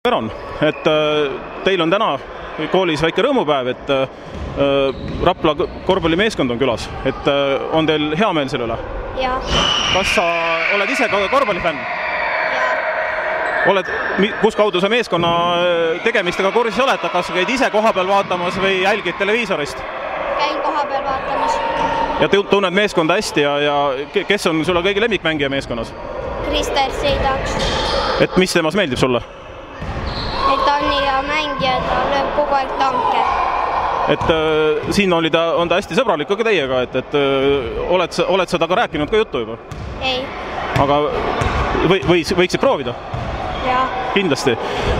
Veron, et teil on täna koolis väike rõõmupäev, et Rapla korvpallimeeskond on külas, et on teil hea meel selle üle? Jaa. Kas sa oled ise ka korvpallifänn? Jaa. Kus kaudu sa meeskonna tegemistega kursis oled, kas sa käid ise koha peal vaatamas või jälgid televiisorist? Käin koha peal vaatamas. Ja tunned meeskonda hästi ja kes on sulle kõige lemmikmängija meeskonnas? Krister Seidaks. Et mis temas meeldib sulle? Et ta on nii hea mängija, ta lööb kogu aeg tanke. Et siin on ta hästi sõbralik ka teiega, et oled sa temaga rääkinud ka juttu juba? Ei. Aga võiksid proovida? Jaa. Kindlasti.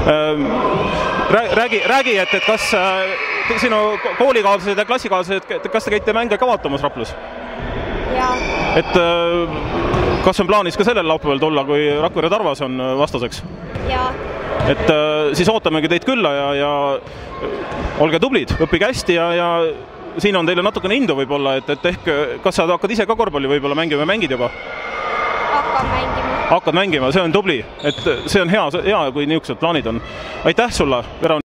Räägi, et kas sinu koolikaaslased ja klassikaaslased, kas te käite mänge ka vaatamas Raplas? Jaa. Et kas on plaanis ka sellel laupäeval tulla, kui Rakvere Tarvas on vastaseks? Jaa. Et siis ootamegi teid külla ja olge tublid, õppige hästi ja siin on teile natukene indu võib-olla, et ehk kas sa hakkad ise ka korvpalli võib-olla mängima ja mängid juba? Hakkad mängima, see on tubli, et see on hea, kui niisugused plaanid on. Aitäh sulle, Veron!